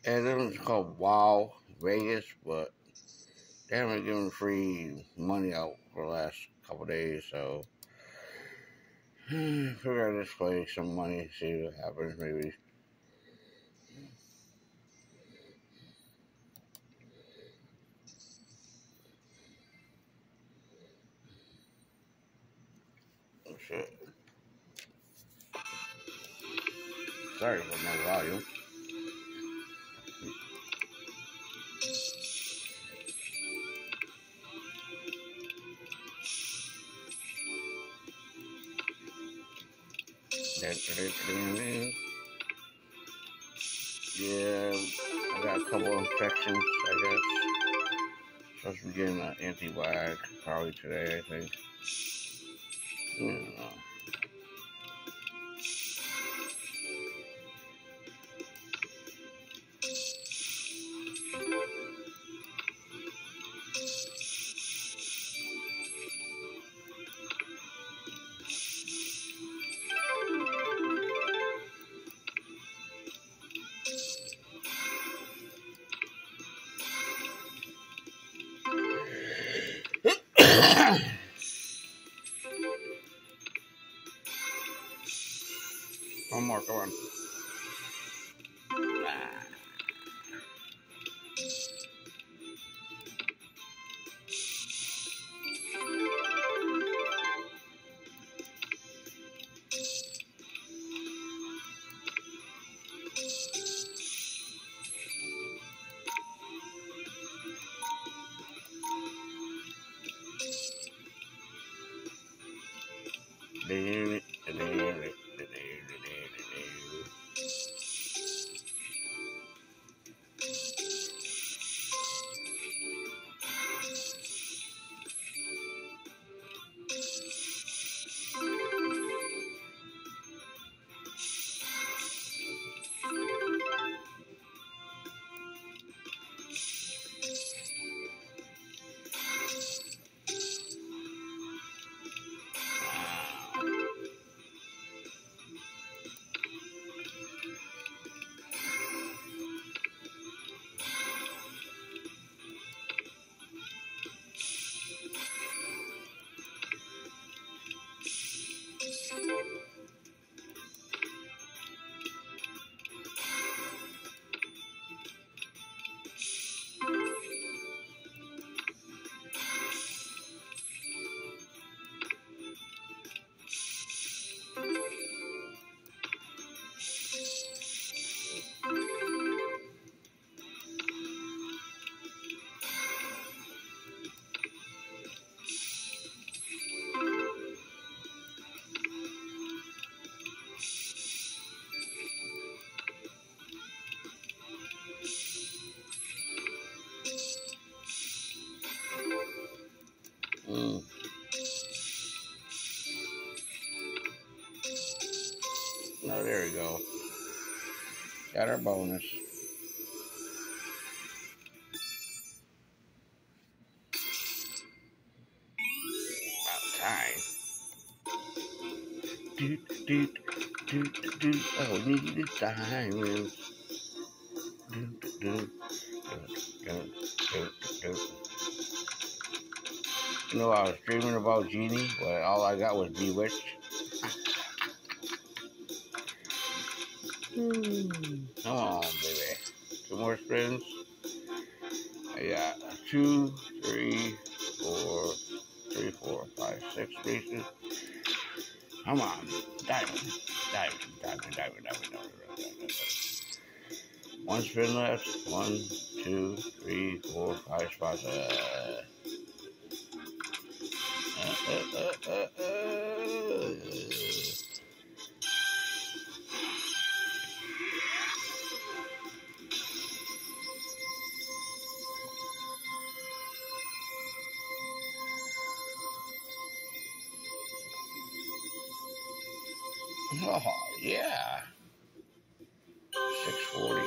And then it's called Wow Vegas, but they haven't given free money out for the last couple days, so figure I just play some money, see what happens, maybe. Oh, shit. Sorry for no volume. Yeah, I got a couple infections, I guess. Supposed to be getting an antibiotic probably today, I think. Yeah. One more, come on. Mm. No, there we go. Got our bonus. About time. Doot, doot, doot, doot. Oh, need the time. Doot, doot, doot, doot, doot, doot. You know, I was dreaming about Genie, but all I got was Bewitched. Come on, baby. Two more spins. I got 2, 3, 4, 3, 4, 5, 6 spaces. Come on. Diamond. Diamond, diamond, diamond, diamond, diamond. One spin left. 1, 2, 3, 4, 5 spots. Oh, yeah. 640.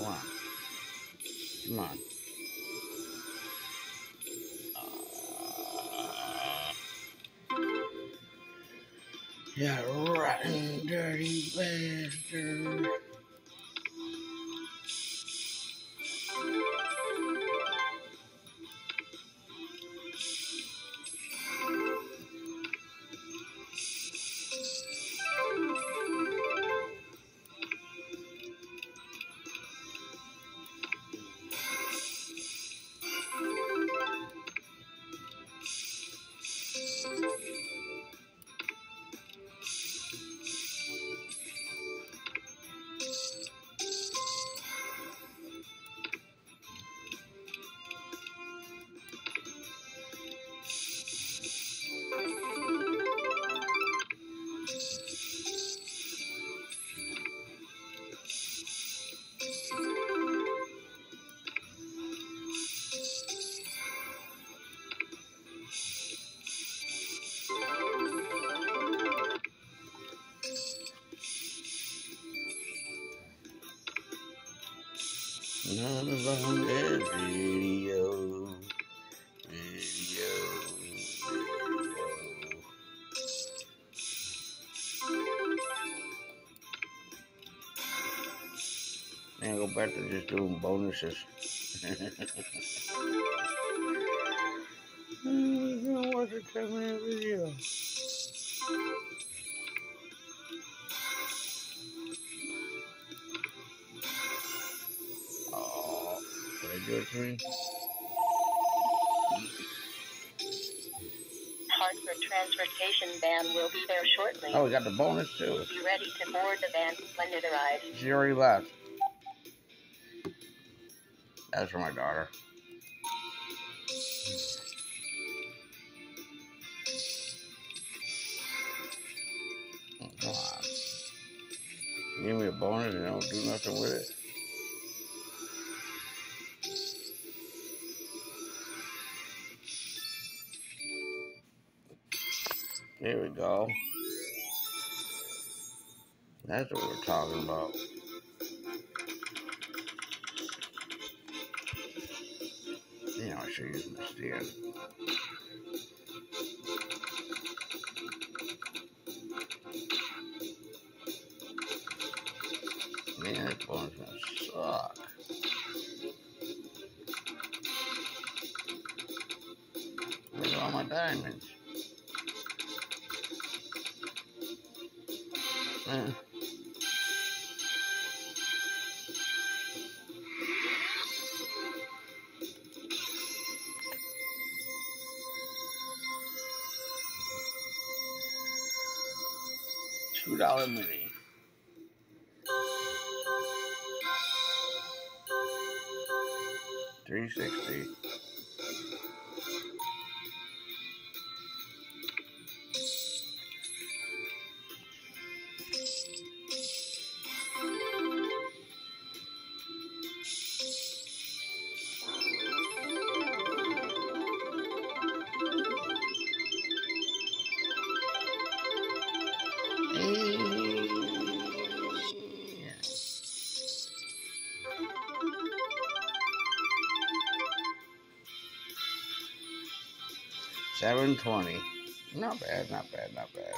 Come on. Come on. Yeah, rotten, dirty bastard. None of them is video. Man, go back to just doing bonuses. I'm gonna watch a 10-minute video. Oh, did I do it for me? Hartford transportation van will be there shortly. Oh, we got the bonus too. Be ready to board the van when it arrives. She already left. That's for my daughter. Come on. Give me a bonus and don't do nothing with it. There we go. That's what we're talking about. Yeah, I should use my stand. Man, this bonus gonna suck. Where's all my diamonds? $2 mini. $3.60. $7.20. Not bad, not bad, not bad.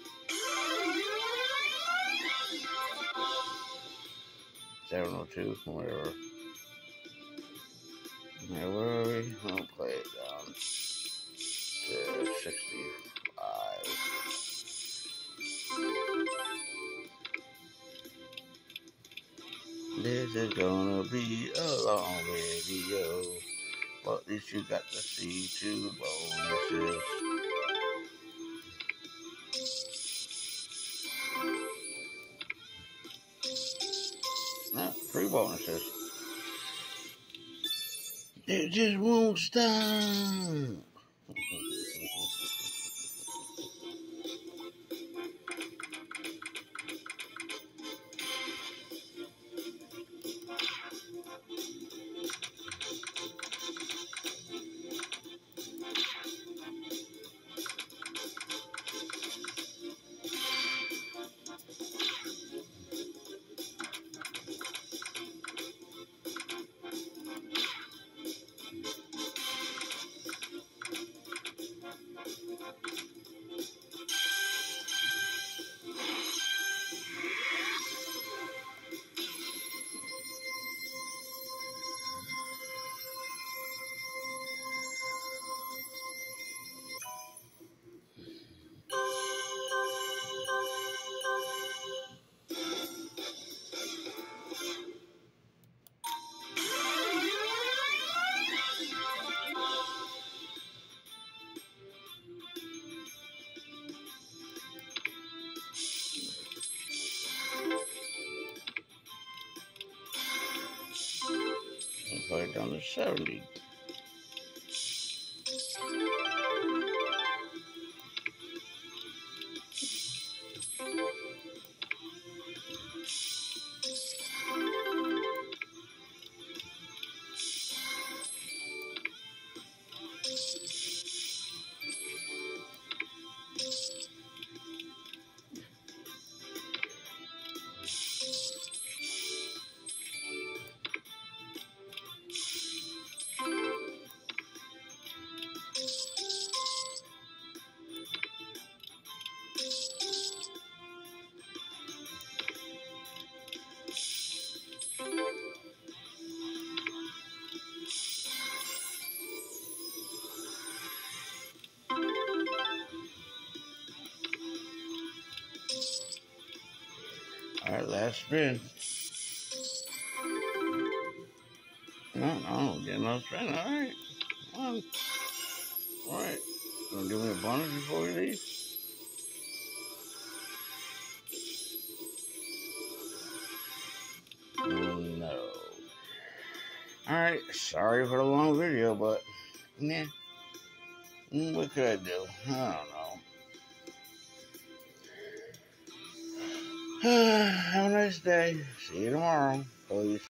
$7.02, whatever. Where were we? I'll play it down to 65. This is gonna be a long video, but at least you got to see 2 bonuses. No, 3 bonuses. It just won't stop. put it down to 70. Alright, last spin. No, get another spin. Alright. Come on. Alright. Gonna give me a bonus before we leave? No. Alright, sorry for the long video, but yeah. What could I do? I don't know. Have a nice day. See you tomorrow. Please.